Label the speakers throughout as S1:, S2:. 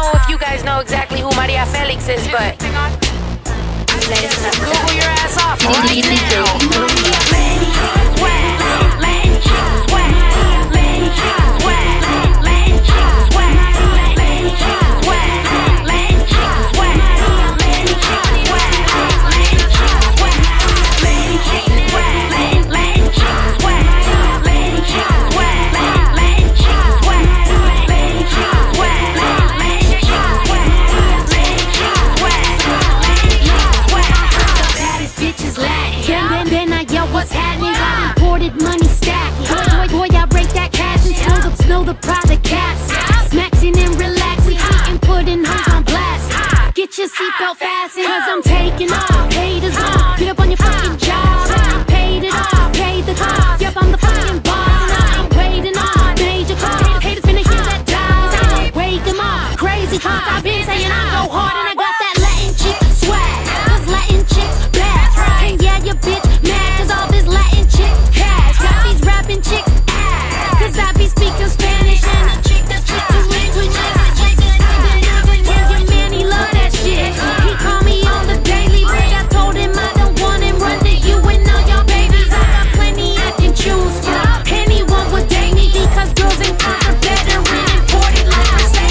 S1: know if you guys know exactly who Maria Felix is, but Google your ass off right now.
S2: Money stack, boy, I break that cash and snow the private cats. Maxing and relaxing, eating pudding hoes on blast. Get your seatbelt fastened, cause I'm taking off. Haters on, get up on your fucking job. I paid it off, paid the cost. Yup, I'm the fucking boss, and I'm waiting on major calls. Haters finna hear that dial, wake them up. Crazy cause I've been saying I go hard and I got that Latin chick swag. Cause Latin chicks bad, and yeah, your bitch mad cause all this Latin chick rapping chicks ass, cause I be speaking Spanish and a chick that speaks two languages. Your man, he love that shit. He call me on the daily, but I told him I don't want him run to you and all your babies. I got plenty I can choose from. Anyone would date me because girls in front are better and imported like I say.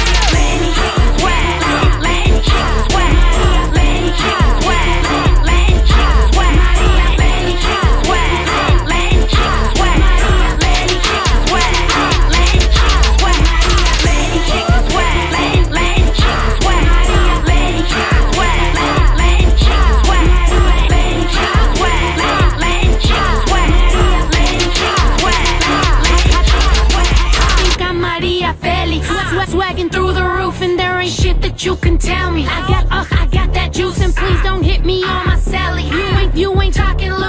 S2: Swagging through the roof and there ain't shit that you can tell me. I got that juice and please don't hit me on my celly. You ain't talking.